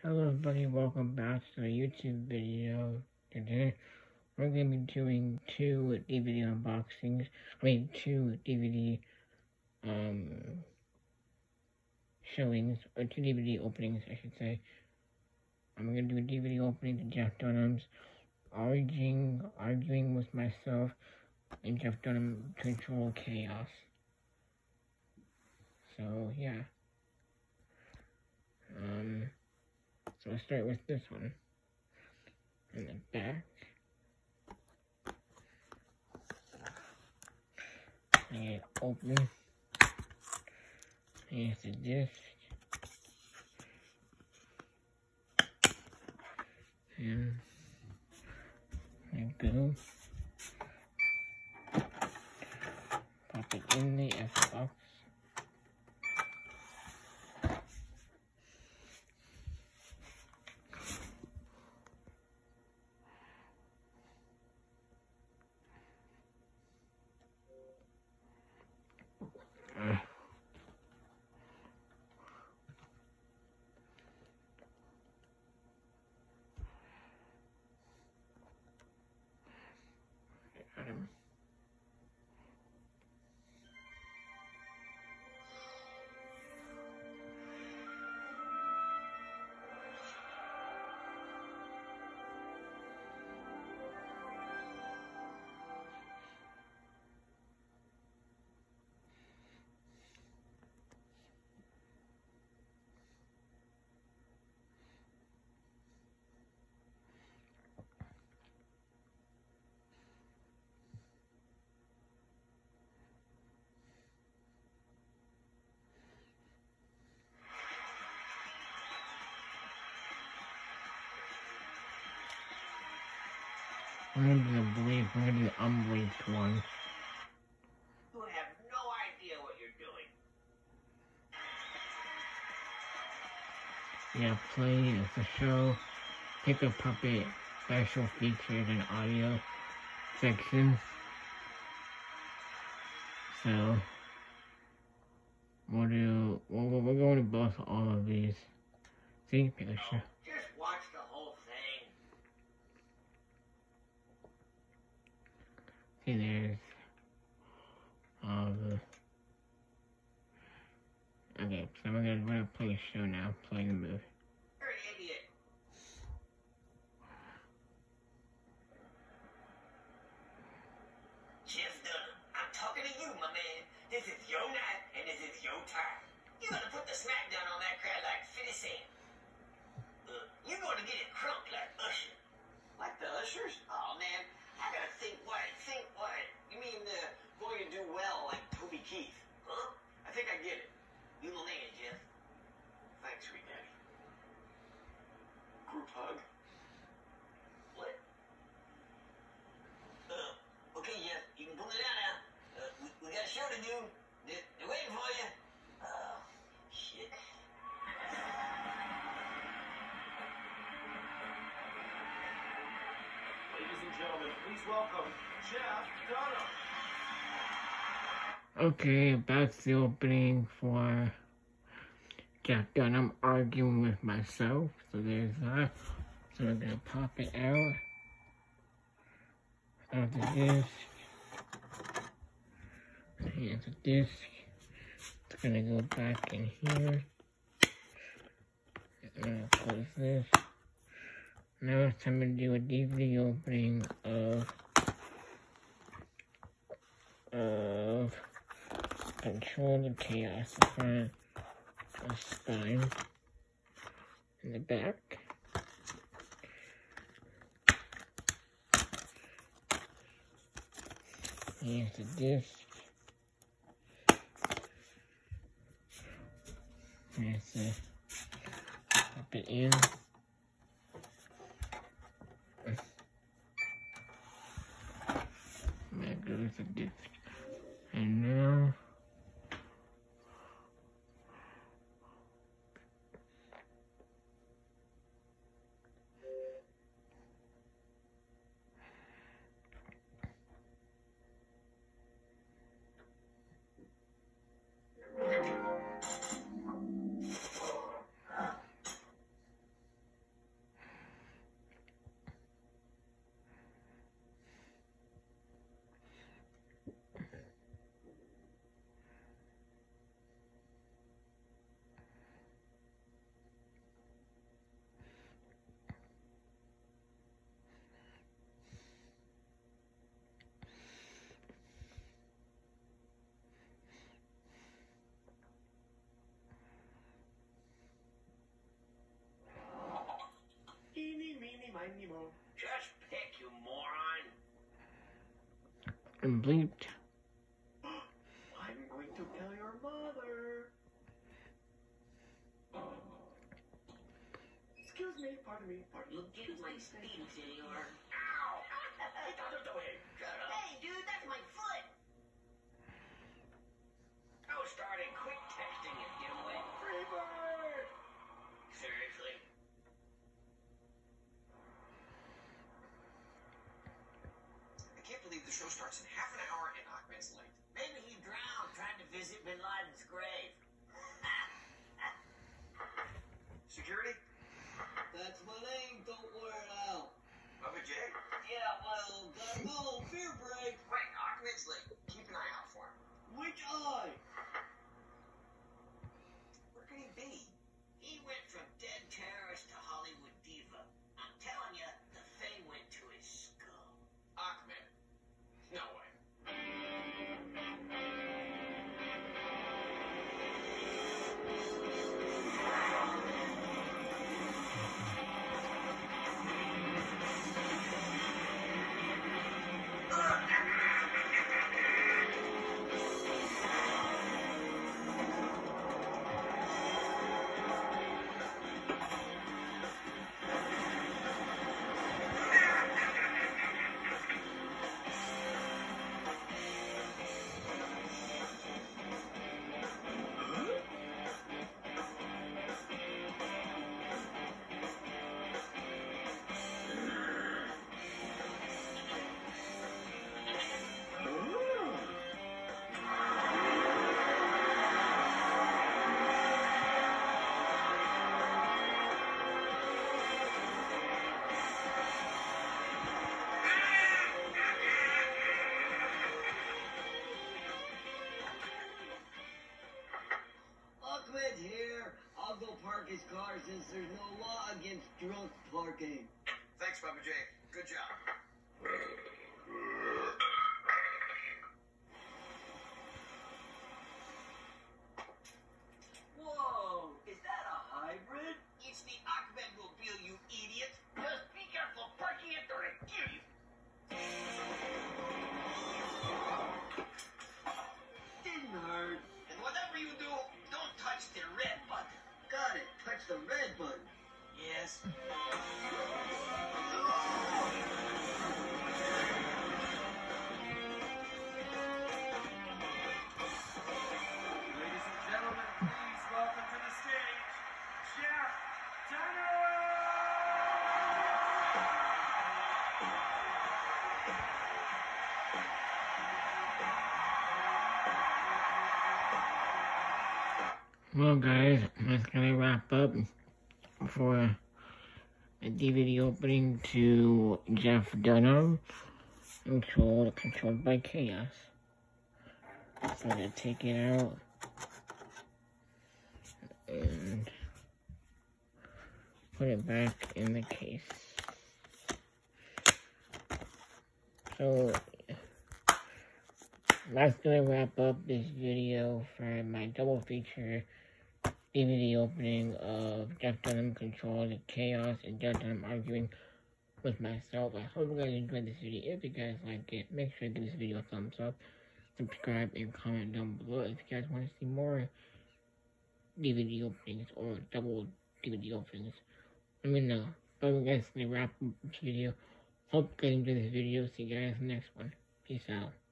Hello everybody, welcome back to a YouTube video. Today we're going to be doing two DVD unboxings, two DVD showings, or two DVD openings I should say. I'm going to do a DVD opening to Jeff Dunham's Arguing with Myself and Jeff Dunham Control Chaos. So yeah. So I'll start with this one. In the back, I get open. Here's the disc. And there you go. Pop it in the F-box. I'm gonna do the unbleached one. You have no idea what you're doing. Yeah, play as a show, pick a puppet, special features and audio section. So we're going to both all of these. See, pick a show. Just watch the whole thing. See, there's all the. Okay, so we're gonna play a show now. Play the movie. You're an idiot. Jeff Dunham, I'm talking to you, my man. This is your night, and this is your time. You're gonna put the smack down on that crowd like 50 Cent. You're gonna get it crunk like Usher. Like the Ushers? Oh, man. I gotta think what? You mean going to do well like Toby Keith? Huh? I think I get it. You the man, Jeff. Thanks, sweet daddy. Group hug? What? Okay, Jeff, you can pull it out now. We got a show to do. They're waiting for you. Oh, shit. Ladies and gentlemen, please welcome Jeff Dunham. Okay, that's the opening for Jeff Dunham Arguing with Myself. So there's that. So we're gonna pop it out of the disc. Here's the disc. It's gonna go back in here. I'm gonna close this. Now it's time to do a DVD opening of Control the Chaos, the front, a spine, in the back. Here's the disc. Here's the pop it in. There goes the disc. And now Finding Nemo. Just pick, you moron. And bleeped. I'm going to tell your mother. Excuse me, pardon me, pardon me. Look at my speed, senor. Ow! Get out of the way. Shut up. Hey, dude, that's my foot. No starting quick texting it, get away. Free bird! Seriously? I can't believe the show starts in half an hour and Ahmed's late. Maybe he drowned trying to visit Bin Laden's grave. Security? That's my name, don't wear it out. Bubba J? Yeah, Well, gotta go, beer break. Wait, Ahmed's late. Keep an eye out for him. Which eye? Where could he be? he went from dead terrorist to Hollywood diva. I'm telling you, the Fae went to his skull. Ahmed. No way. Ahmed here. I'll go park his car since there's no law against drunk parking. Thanks, Bubba J. Good job. Whoa, is that a hybrid? It's the Ahmed Mobile, you idiot. Just be careful parking it or I kill you. Didn't hurt. And whatever you do, don't touch the red button. Got it, touch the red button. Yes. Ladies and gentlemen, please welcome to the stage, Jeff Dunham! Well, guys, that's gonna wrap up for the DVD opening to Jeff Dunham, controlled by Chaos. So I'm gonna take it out and put it back in the case. So that's gonna wrap up this video for my double feature DVD opening of Jeff Dunham controlled Chaos and Jeff Dunham arguing with myself. I hope you guys enjoyed this video. If you guys like it, make sure to give this video a thumbs up, subscribe, and comment down below. If you guys want to see more DVD openings or double DVD openings, let me know. But we guys gonna wrap up this video. Hope you guys enjoyed this video. See you guys in the next one. Peace out.